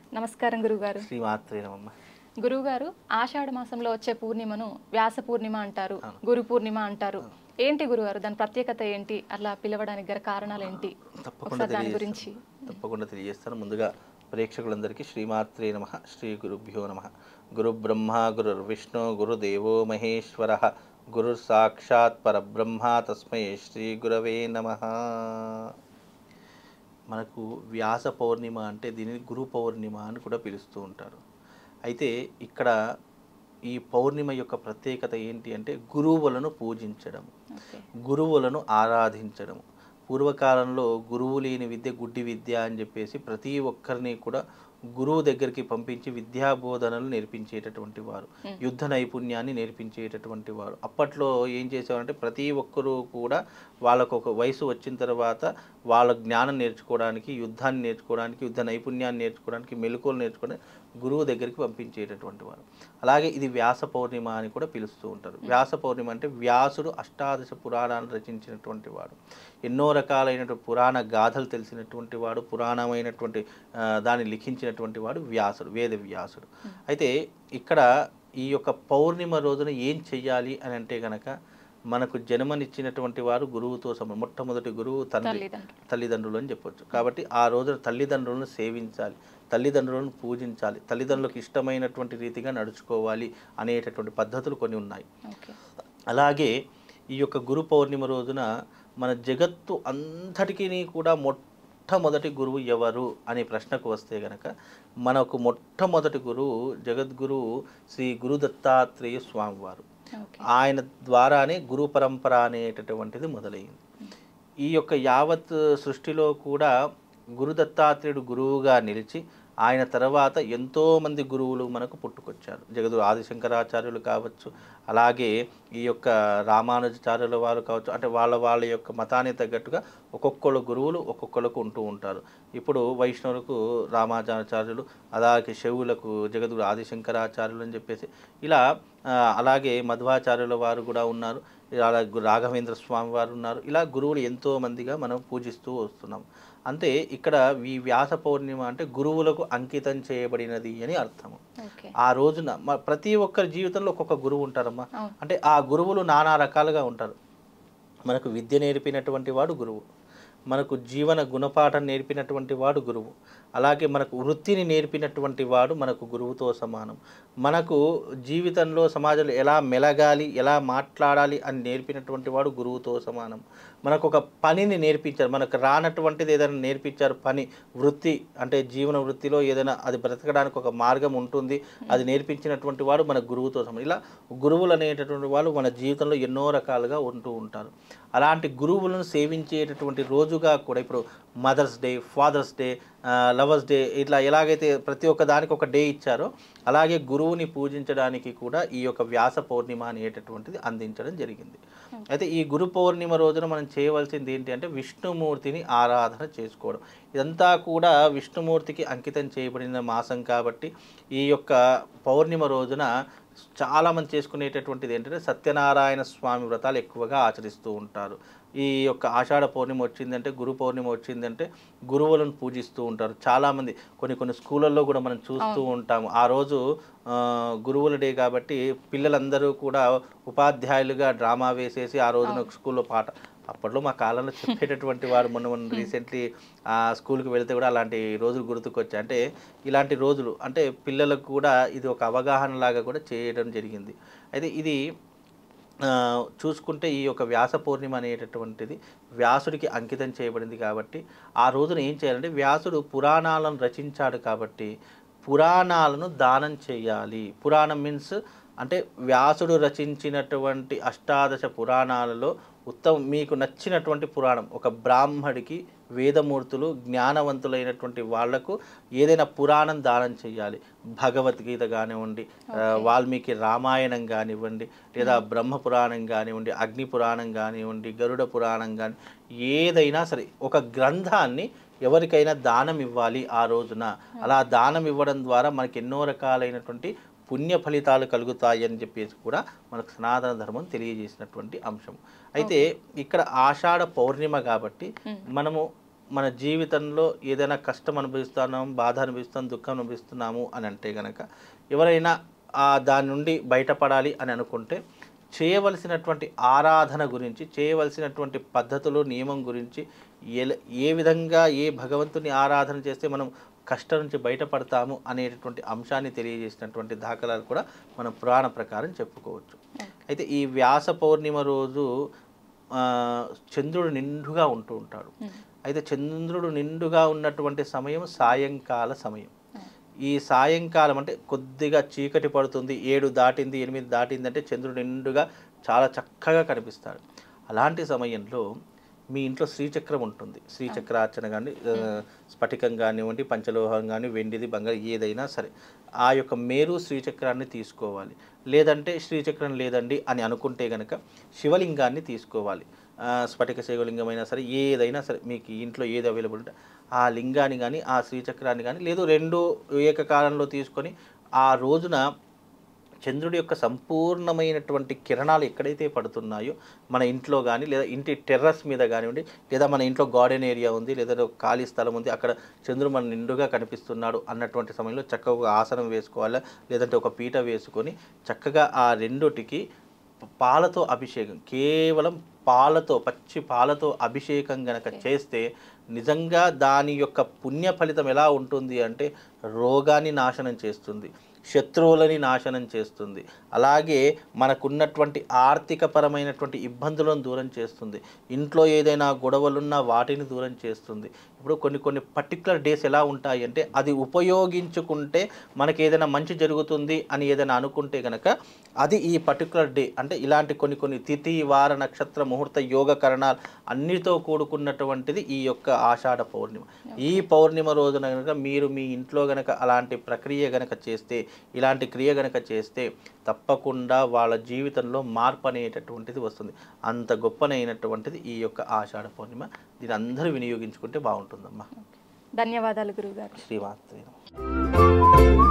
నమస్కారం గురుగారు. శ్రీమాత్రే నమః. గురుగారు, ఆషాఢ మాసంలో వచ్చే పూర్ణిమను వ్యాస పూర్ణిమ అంటారు, గురు పూర్ణిమ అంటారు. ఏంటి గురుగారు దాని ప్రత్యేకత ఏంటి? అలా పిలవడానికి గల కారణాలు ఏంటి? దాని గురించి తప్పకుండా తెలియజేస్తాను. ముందుగా ప్రేక్షకులందరికీ శ్రీమాత్రే నమః, శ్రీ గురుభ్యో నమః. గురు బ్రహ్మ గురుర్విష్ణు గురుదేవో మహేశ్వర, గురు సాక్షాత్ పరబ్రహ్మ తస్మై శ్రీ గురవే నమః. మనకు వ్యాస పౌర్ణిమ అంటే దీనిని గురు పౌర్ణిమ అని కూడా పిలుస్తూ ఉంటారు. అయితే ఇక్కడ ఈ పౌర్ణిమ యొక్క ప్రత్యేకత ఏంటి అంటే గురువులను పూజించడం, గురువులను ఆరాధించడం. పూర్వకాలంలో గురువు లేని విద్య గుడ్డి విద్య అని చెప్పేసి ప్రతి ఒక్కరిని కూడా గురువు దగ్గరికి పంపించి విద్యాబోధనలు నేర్పించేటటువంటి వారు, యుద్ధ నైపుణ్యాన్ని నేర్పించేటటువంటి వారు. అప్పట్లో ఏం చేసేవారంటే ప్రతి ఒక్కరూ కూడా వాళ్ళకు ఒక వయసు వచ్చిన తర్వాత వాళ్ళ జ్ఞానం నేర్చుకోవడానికి, యుద్ధాన్ని నేర్చుకోవడానికి, యుద్ధ నైపుణ్యాన్ని నేర్చుకోవడానికి, మెలకువలు నేర్చుకోవడానికి గురువు దగ్గరికి పంపించేటటువంటి వారు. అలాగే ఇది వ్యాస పౌర్ణిమ అని కూడా పిలుస్తూ ఉంటారు. వ్యాస పౌర్ణిమ అంటే వ్యాసుడు అష్టాదశ పురాణాలను రచించినటువంటి వాడు, ఎన్నో రకాలైనటువంటి పురాణ గాథలు తెలిసినటువంటి వాడు, పురాణమైనటువంటి దాన్ని లిఖించినటువంటి వాడు వ్యాసుడు, వేద వ్యాసుడు. అయితే ఇక్కడ ఈ యొక్క పౌర్ణిమ రోజున ఏం చెయ్యాలి అని అంటే కనుక మనకు జన్మనిచ్చినటువంటి వారు గురువుతో మొట్టమొదటి గురువు తల్లిదండ్రులు అని చెప్పొచ్చు. కాబట్టి ఆ రోజున తల్లిదండ్రులను సేవించాలి, తల్లిదండ్రులను పూజించాలి, తల్లిదండ్రులకు ఇష్టమైనటువంటి రీతిగా నడుచుకోవాలి అనేటటువంటి పద్ధతులు కొన్ని ఉన్నాయి. అలాగే ఈ యొక్క గురు పౌర్ణిమ రోజున మన జగత్తు అంతటికీ కూడా మొట్టమొదటి గురువు ఎవరు అనే ప్రశ్నకు వస్తే గనక మనకు మొట్టమొదటి గురువు జగద్గురువు శ్రీ గురు దత్తాత్రేయ స్వామివారు. ఆయన ద్వారానే గురు పరంపర అనేటటువంటిది మొదలైంది. ఈ యొక్క యావత్ సృష్టిలో కూడా గురు దత్తాత్రేయుడు గురువుగా నిలిచి ఆయన తర్వాత ఎంతోమంది గురువులు మనకు పుట్టుకొచ్చారు. జగద్గురు ఆదిశంకరాచార్యులు కావచ్చు, అలాగే ఈ యొక్క రామానుజాచార్యుల వారు కావచ్చు. అంటే వాళ్ళ యొక్క మతానికి తగ్గట్టుగా ఒక్కొక్కరు గురువులు ఒక్కొక్కరికి ఉంటూ ఉంటారు. ఇప్పుడు వైష్ణవులకు రామానుజాచార్యులు, అలాగే శైవులకు జగద్గురు ఆదిశంకరాచార్యులు అని చెప్పేసి ఇలా, అలాగే మధ్వాచార్యుల వారు కూడా ఉన్నారు, అలాగే రాఘవేంద్ర స్వామి వారు ఉన్నారు. ఇలా గురువులు ఎంతోమందిగా మనం పూజిస్తూ వస్తున్నాం. అంటే ఇక్కడ ఈ వ్యాస పౌర్ణిమ అంటే గురువులకు అంకితం చేయబడినది అని అర్థము. ఆ రోజున ప్రతి ఒక్కరి జీవితంలో ఒక్కొక్క గురువు ఉంటారమ్మా. అంటే ఆ గురువులు నానా రకాలుగా ఉంటారు. మనకు విద్య నేర్పినటువంటి వాడు గురువు, మనకు జీవన గుణపాఠం నేర్పినటువంటి వాడు గురువు, అలాగే మనకు వృత్తిని నేర్పినటువంటి వాడు మనకు గురువుతో సమానం. మనకు జీవితంలో సమాజంలో ఎలా మెలగాలి, ఎలా మాట్లాడాలి అని నేర్పినటువంటి వాడు గురువుతో సమానం. మనకు ఒక పనిని నేర్పించారు, మనకు రానటువంటిది ఏదైనా నేర్పించారు, పని వృత్తి అంటే జీవన వృత్తిలో ఏదైనా అది బ్రతకడానికి ఒక మార్గం ఉంటుంది, అది నేర్పించినటువంటి వాడు మన గురువుతో సమానం. ఇలా గురువులు అనేటటువంటి వాళ్ళు మన జీవితంలో ఎన్నో రకాలుగా ఉంటూ ఉంటారు. అలాంటి గురువులను సేవించేటటువంటి రోజుగా కూడా ఇప్పుడు mother's day, father's day, lovers day, ఇట్లా ఎలాగైతే ప్రతి ఒక్క దానికి ఒక డే ఇచ్చారో అలాగే గురువుని పూజించడానికి కూడా ఈ యొక్క వ్యాస పౌర్ణిమ అనేటటువంటిది అందించడం జరిగింది. అయితే ఈ గురు పౌర్ణిమ రోజున మనం చేయవలసింది ఏంటి అంటే విష్ణుమూర్తిని ఆరాధన చేసుకోవడం. ఇదంతా కూడా విష్ణుమూర్తికి అంకితం చేయబడిన మాసం కాబట్టి ఈ యొక్క పౌర్ణిమ రోజున చాలామంది చేసుకునేటటువంటిది ఏంటంటే సత్యనారాయణ స్వామి వ్రతాలు ఎక్కువగా ఆచరిస్తూ ఉంటారు. ఈ యొక్క ఆషాఢ పౌర్ణిమ వచ్చిందంటే, గురు పౌర్ణిమ వచ్చిందంటే గురువులను పూజిస్తూ ఉంటారు చాలామంది. కొన్ని స్కూళ్ళల్లో కూడా మనం చూస్తూ ఉంటాము. ఆ రోజు గురువుల డే కాబట్టి పిల్లలందరూ కూడా ఉపాధ్యాయులుగా డ్రామా వేసేసి ఆ రోజున స్కూల్లో అప్పట్లో మా కాలంలో చెప్పేటటువంటి వారు మొన్న రీసెంట్లీ ఆ స్కూల్కి వెళ్తే కూడా అలాంటి రోజులు గుర్తుకొచ్చాయి. అంటే ఇలాంటి రోజులు అంటే పిల్లలకు కూడా ఇది ఒక అవగాహన లాగా కూడా చేయడం జరిగింది. అయితే ఇది చూసుకుంటే ఈ యొక్క వ్యాస పౌర్ణిమ అనేటటువంటిది వ్యాసుడికి అంకితం చేయబడింది కాబట్టి ఆ రోజున ఏం చేయాలంటే వ్యాసుడు పురాణాలను రచించాడు కాబట్టి పురాణాలను దానం చేయాలి. పురాణం మీన్స్ అంటే వ్యాసుడు రచించినటువంటి అష్టాదశ పురాణాలలో మీకు నచ్చినటువంటి పురాణం, ఒక బ్రాహ్మడికి వేదమూర్తులు జ్ఞానవంతులైనటువంటి వాళ్లకు ఏదైనా పురాణం దానం చేయాలి. భగవద్గీత కానివ్వండి, వాల్మీకి రామాయణం కానివ్వండి, లేదా బ్రహ్మ పురాణం కానివ్వండి, అగ్ని పురాణం కానివ్వండి, గరుడ పురాణం కానీ ఏదైనా సరే ఒక గ్రంథాన్ని ఎవరికైనా దానం ఇవ్వాలి ఆ రోజున. అలా దానం ఇవ్వడం ద్వారా మనకి ఎన్నో రకాలైనటువంటి పుణ్య ఫలితాలు కలుగుతాయి అని చెప్పేసి కూడా మనకు సనాతన ధర్మం తెలియజేసినటువంటి అంశం. అయితే ఇక్కడ ఆషాఢ పౌర్ణిమ కాబట్టి మనము మన జీవితంలో ఏదైనా కష్టం అనుభవిస్తున్నాము, బాధ అనుభవిస్తున్నాము, దుఃఖం అనుభవిస్తున్నాము అని అంటే కనుక ఎవరైనా దాని నుండి బయటపడాలి అని అనుకుంటే చేయవలసినటువంటి ఆరాధన గురించి, చేయవలసినటువంటి పద్ధతులు, నియమం గురించి, ఏ విధంగా ఏ భగవంతుని ఆరాధన చేస్తే మనం కష్టం నుంచి బయటపడతాము అనేటటువంటి అంశాన్ని తెలియజేసినటువంటి దాఖలాలు కూడా మనం పురాణ ప్రకారం చెప్పుకోవచ్చు. అయితే ఈ వ్యాస పౌర్ణిమ రోజు చంద్రుడు నిండుగా ఉంటూ ఉంటాడు. అయితే చంద్రుడు నిండుగా ఉన్నటువంటి సమయం సాయంకాల సమయం. ఈ సాయంకాలం అంటే కొద్దిగా చీకటి పడుతుంది, 7 దాటింది 8 దాటింది అంటే చంద్రుడు నిండుగా చాలా చక్కగా కనిపిస్తాడు. అలాంటి సమయంలో మీ ఇంట్లో శ్రీచక్రం ఉంటుంది. శ్రీచక్రార్చన కానీ, స్ఫటికం కానివ్వండి, పంచలోహం కానీ, వెండిది, బంగారు ఏదైనా సరే ఆ యొక్క మేరు శ్రీచక్రాన్ని తీసుకోవాలి. లేదంటే శ్రీచక్రం లేదండి అని అనుకుంటే కనుక శివలింగాన్ని తీసుకోవాలి. స్ఫటిక శివలింగమైనా సరే ఏదైనా సరే మీకు ఇంట్లో ఏది అవైలబుల్ ఉంటే ఆ లింగాన్ని కానీ ఆ శ్రీచక్రాన్ని కానీ లేదు 2 ఏకకాలంలో తీసుకొని ఆ రోజున చంద్రుడి యొక్క సంపూర్ణమైనటువంటి కిరణాలు ఎక్కడైతే పడుతున్నాయో మన ఇంట్లో కానీ లేదా ఇంటి టెర్రస్ మీద కానివ్వండి, లేదా మన ఇంట్లో గార్డెన్ ఏరియా ఉంది, లేదా ఖాళీ స్థలం ఉంది, అక్కడ చంద్రుడు మన నిండుగా కనిపిస్తున్నాడు అన్నటువంటి సమయంలో చక్కగా ఒక ఆసనం వేసుకోవాలా, లేదంటే ఒక పీట వేసుకొని చక్కగా ఆ రెండుటికి పాలతో అభిషేకం, కేవలం పాలతో, పచ్చి పాలతో అభిషేకం గనక చేస్తే నిజంగా దాని యొక్క పుణ్య ఫలితం ఎలా ఉంటుంది అంటే రోగాన్ని నాశనం చేస్తుంది, శత్రువులని నాశనం చేస్తుంది, అలాగే మనకున్నటువంటి ఆర్థికపరమైనటువంటి ఇబ్బందులను దూరం చేస్తుంది, ఇంట్లో ఏదైనా గొడవలున్నా వాటిని దూరం చేస్తుంది. ఇప్పుడు కొన్ని పర్టికులర్ డేస్ ఎలా ఉంటాయి అంటే అది ఉపయోగించుకుంటే మనకి ఏదైనా మంచి జరుగుతుంది అని ఏదైనా అనుకుంటే కనుక అది ఈ పర్టికులర్ డే అంటే ఇలాంటి కొన్ని తిథి, వార, నక్షత్ర, ముహూర్త, యోగ కరణాలు అన్నిటితో కూడుకున్నటువంటిది ఈ యొక్క ఆషాఢ పౌర్ణిమ. ఈ పౌర్ణిమ రోజున కనుక మీరు మీ ఇంట్లో గనక అలాంటి ప్రక్రియ గనక చేస్తే, ఇలాంటి క్రియ గనక చేస్తే తప్పకుండా వాళ్ళ జీవితంలో మార్పు అనేటటువంటిది వస్తుంది. అంత గొప్పనైనటువంటిది ఈ యొక్క ఆషాఢ పౌర్ణిమ. దీన్ని అందరూ వినియోగించుకుంటే బాగుంటుందమ్మా. ధన్యవాదాలు గురువుగారు. శ్రీమాత్రే నమః.